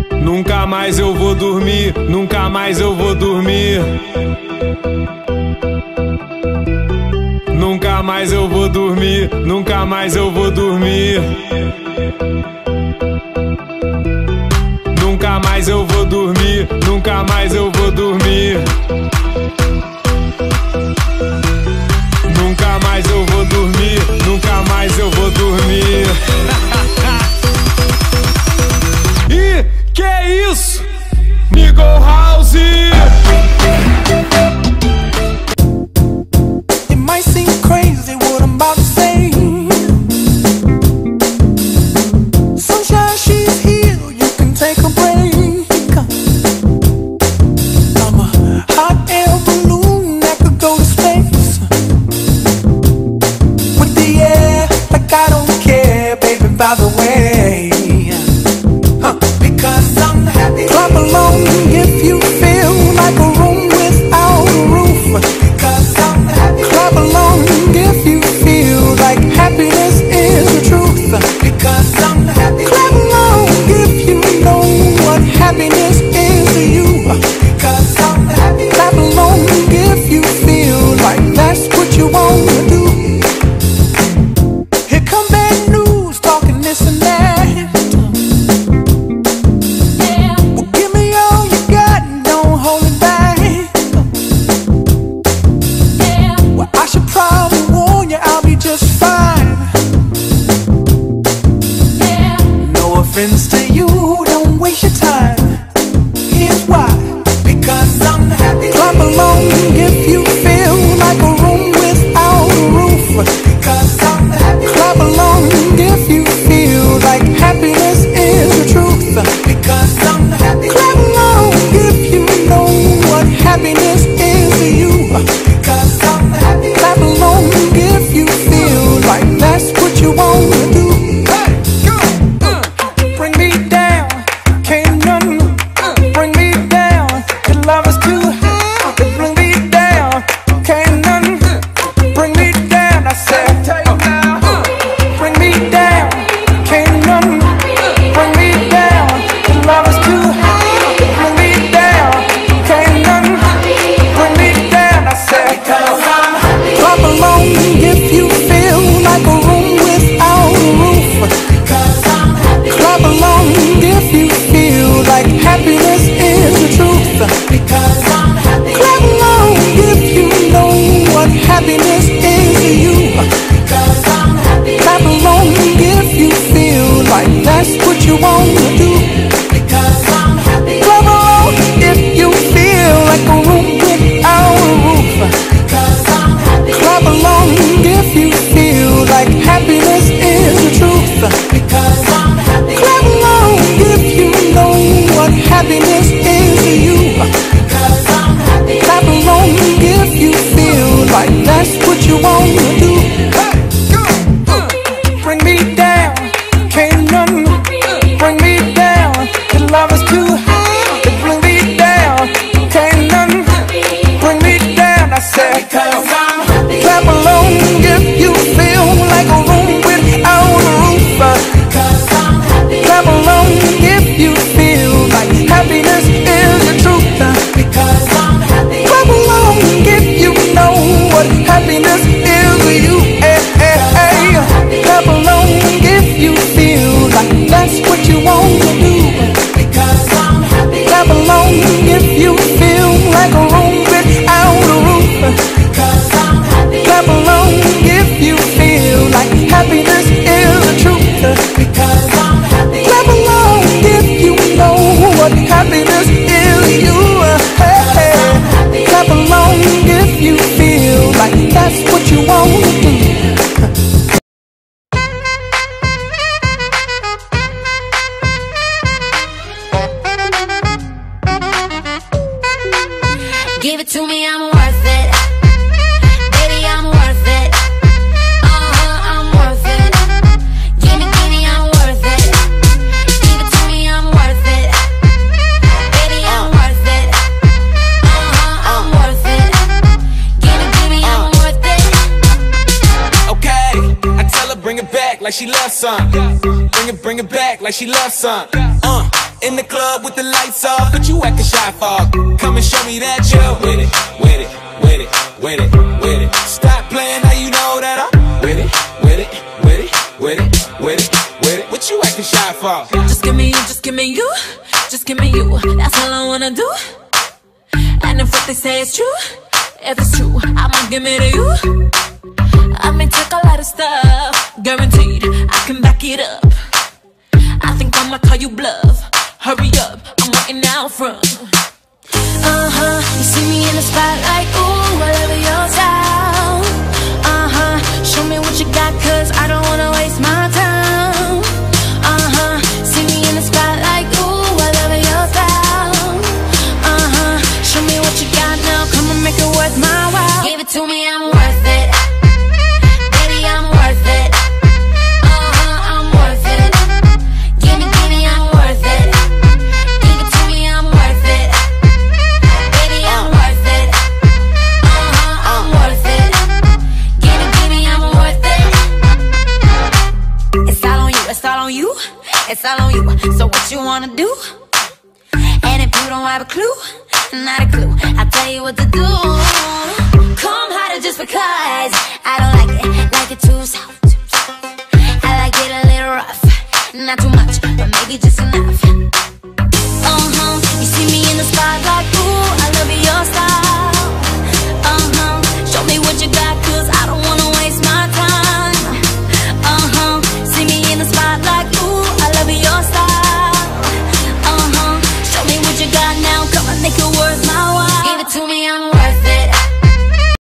Nunca mais eu vou dormir, nunca mais eu vou dormir. Nunca mais eu vou dormir, nunca mais eu vou dormir. Nunca mais eu vou dormir, nunca mais eu vou dormir. Nunca mais eu vou dormir, nunca mais eu vou dormir. E que é isso? Nigel House. It might seem crazy what I'm about to say. Sunshine, she's here, you can take a break. I'm a hot air balloon that could go to space. With the air, like I don't care, baby, by the way. Because I'm happy. Clap along if you feel like a room without a roof. Because I'm happy. Clap along if you feel like happiness is the truth. Because I'm happy. Clap along if you know what happiness is to you. Because I'm happy. Clap along if you feel like that's what you want to do. Here come bad news, talking this and that. Friends to you, don't waste your time. Here's why. Because I'm happy. Clap along if you feel like a room without a roof. Because I'm happy. Clap along if you feel like happiness is the truth. Because I'm happy. Clap along if you know what happiness is to you. Because I'm happy. Clap along if you feel like that's what you want to do. Happiness is the truth. Because I'm happy. Clap along if you know what happiness is to you. Because I'm happy. Clap along if you feel like that's what you want to do. Because I'm happy. Clap along if you feel like a room without a roof. Because I'm happy. Clap along if you feel like happiness is the truth. Because I'm happy. Clap along if you know what happiness is to you. Because I'm happy. Clap along if you feel like that's what you want to do. Bring me down, can't none bring me down. The love is too high to bring me down. Can't none bring me down. I said because I'm happy. Clap along if you feel like a room without a roof. Because I'm happy. Clap along if you feel like happiness is the truth. Because I'm happy. Clap along if you know what happiness is to you. Hey, hey, hey. Clap along if you feel like that's what you want to do. Because I'm happy. Clap along if you feel like a room without a roof. Because I'm happy. Clap along if you feel like happiness is the truth. Because I'm happy. Clap along if you know what happiness is to you. Hey, hey. Clap along if you feel like that's what you want to do. Give it to me, I'm worth it. Baby, I'm worth it. I'm worth it. Give me, I'm worth it. Give it to me, I'm worth it. Baby, I'm worth it. I'm worth it. Give me, I'm worth it. Okay, I tell her bring it back like she loves some. Bring it back like she loves some. In the club with the lights off, but you acting shy for. Come and show me that you're with it, with it, with it, with it, with it. Stop playing, now you know that I'm with it, with it, with it, with it, with it, with it. What you acting shy for? Just give me you, just give me you, just give me you. That's all I wanna do. And if what they say is true, if it's true, I'ma give it to you. I may take a lot of stuff, guaranteed I can back it up. I think I'ma call you bluff. Hurry up, I'm waiting out front. You see me in the spotlight, ooh, I love your style. Show me what you got, cause I don't wanna waste my time. See me in the spotlight, ooh, I love your style. Show me what you got now, come and make it worth my while. Give it to me, I'm worth it. Baby, I'm worth it. I'm worth it. Give me, I'm worth it. Give it to me, I'm worth it. Baby, I'm worth it. I'm worth it. Give me, I'm worth it. It's all on you, it's all on you, it's all on you. So what you wanna do? And if you don't have a clue, not a clue, I'll tell you what to do. Come harder just because I don't like it too soft. I like it a little rough, not too much, but maybe just enough.